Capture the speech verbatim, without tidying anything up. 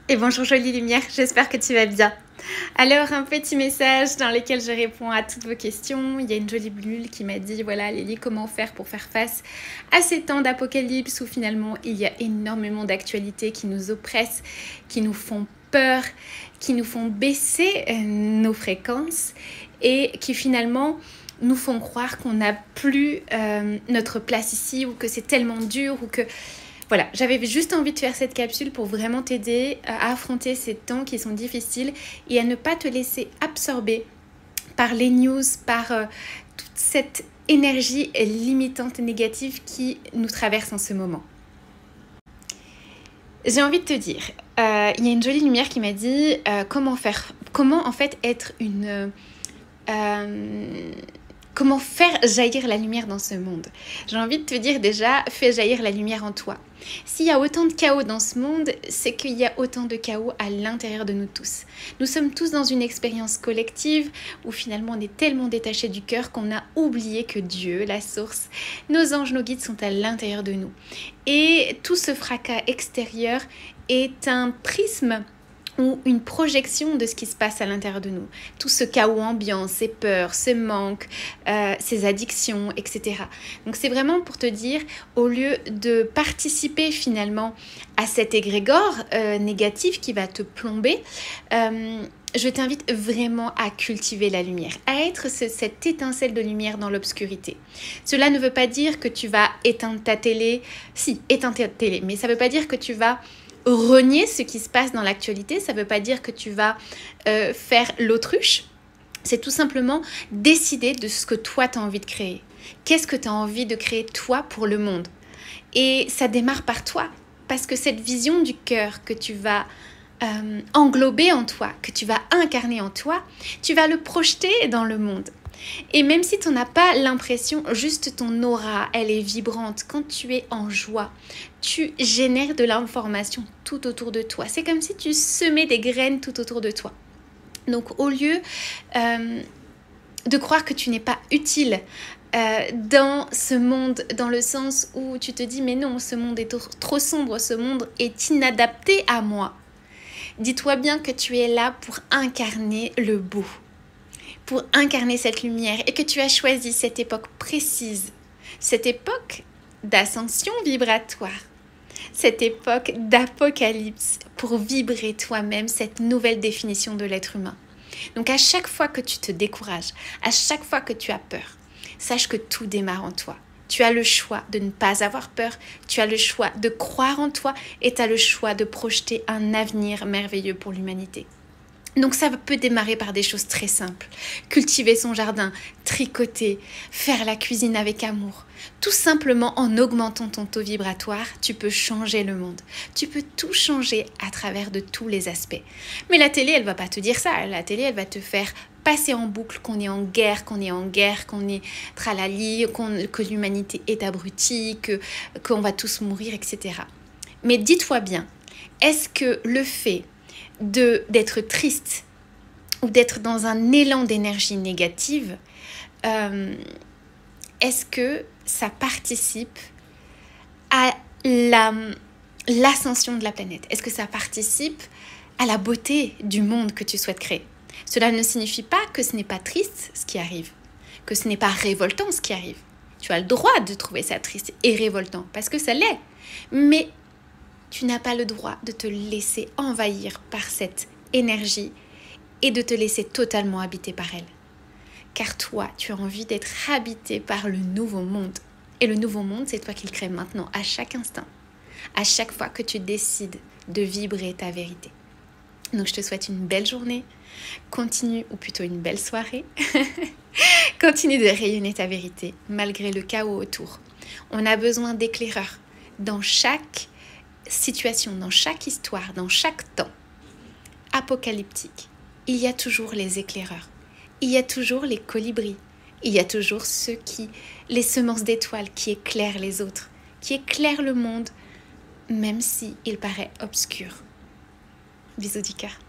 Et bonjour jolie lumière, j'espère que tu vas bien. Alors un petit message dans lequel je réponds à toutes vos questions. Il y a une jolie bulle qui m'a dit voilà Lélie, comment faire pour faire face à ces temps d'apocalypse où finalement il y a énormément d'actualités qui nous oppressent, qui nous font peur, qui nous font baisser nos fréquences et qui finalement nous font croire qu'on n'a plus euh, notre place ici ou que c'est tellement dur ou que... Voilà, j'avais juste envie de faire cette capsule pour vraiment t'aider à affronter ces temps qui sont difficiles et à ne pas te laisser absorber par les news, par euh, toute cette énergie limitante et négative qui nous traverse en ce moment. J'ai envie de te dire, euh, il y a une jolie lumière qui m'a dit euh, comment faire, comment en fait être une... Euh, Comment faire jaillir la lumière dans ce monde? J'ai envie de te dire déjà, fais jaillir la lumière en toi. S'il y a autant de chaos dans ce monde, c'est qu'il y a autant de chaos à l'intérieur de nous tous. Nous sommes tous dans une expérience collective où finalement on est tellement détaché du cœur qu'on a oublié que Dieu, la source, nos anges, nos guides sont à l'intérieur de nous. Et tout ce fracas extérieur est un prisme ou une projection de ce qui se passe à l'intérieur de nous. Tout ce chaos ambiant, ces peurs, ces manques, euh, ces addictions, et cetera. Donc c'est vraiment pour te dire, au lieu de participer finalement à cet égrégore euh, négatif qui va te plomber, euh, je t'invite vraiment à cultiver la lumière, à être ce, cette étincelle de lumière dans l'obscurité. Cela ne veut pas dire que tu vas éteindre ta télé, si, éteindre ta télé, mais ça ne veut pas dire que tu vas renier ce qui se passe dans l'actualité. Ça ne veut pas dire que tu vas euh, faire l'autruche. C'est tout simplement décider de ce que toi tu as envie de créer. Qu'est-ce que tu as envie de créer toi pour le monde? Et ça démarre par toi. Parce que cette vision du cœur que tu vas euh, englober en toi, que tu vas incarner en toi, tu vas le projeter dans le monde. Et même si tu n'as pas l'impression, juste ton aura, elle est vibrante. Quand tu es en joie, tu génères de l'information tout autour de toi. C'est comme si tu semais des graines tout autour de toi. Donc au lieu euh, de croire que tu n'es pas utile euh, dans ce monde, dans le sens où tu te dis mais non, ce monde est trop sombre, ce monde est inadapté à moi. Dis-toi bien que tu es là pour incarner le beau, pour incarner cette lumière et que tu as choisi cette époque précise, cette époque d'ascension vibratoire, cette époque d'apocalypse pour vibrer toi-même cette nouvelle définition de l'être humain. Donc à chaque fois que tu te décourages, à chaque fois que tu as peur, sache que tout démarre en toi. Tu as le choix de ne pas avoir peur, tu as le choix de croire en toi et tu as le choix de projeter un avenir merveilleux pour l'humanité. Donc ça peut démarrer par des choses très simples. Cultiver son jardin, tricoter, faire la cuisine avec amour. Tout simplement en augmentant ton taux vibratoire, tu peux changer le monde. Tu peux tout changer à travers de tous les aspects. Mais la télé, elle ne va pas te dire ça. La télé, elle va te faire passer en boucle qu'on est en guerre, qu'on est en guerre, qu'on est tralali, qu'on, que l'humanité est abrutie, que, qu'on va tous mourir, et cetera. Mais dis-toi bien, est-ce que le fait de d'être triste ou d'être dans un élan d'énergie négative, euh, est-ce que ça participe à la, l'ascension de la planète? Est-ce que ça participe à la beauté du monde que tu souhaites créer? Cela ne signifie pas que ce n'est pas triste ce qui arrive, que ce n'est pas révoltant ce qui arrive. Tu as le droit de trouver ça triste et révoltant parce que ça l'est, mais tu n'as pas le droit de te laisser envahir par cette énergie et de te laisser totalement habiter par elle. Car toi, tu as envie d'être habité par le nouveau monde. Et le nouveau monde, c'est toi qui le crées maintenant, à chaque instant. À chaque fois que tu décides de vibrer ta vérité. Donc je te souhaite une belle journée. Continue, ou plutôt une belle soirée. Continue de rayonner ta vérité, malgré le chaos autour. On a besoin d'éclaireurs dans chaque situation, dans chaque histoire, dans chaque temps apocalyptique, il y a toujours les éclaireurs, il y a toujours les colibris, il y a toujours ceux qui, les semences d'étoiles qui éclairent les autres, qui éclairent le monde, même si il paraît obscur. Bisous du cœur.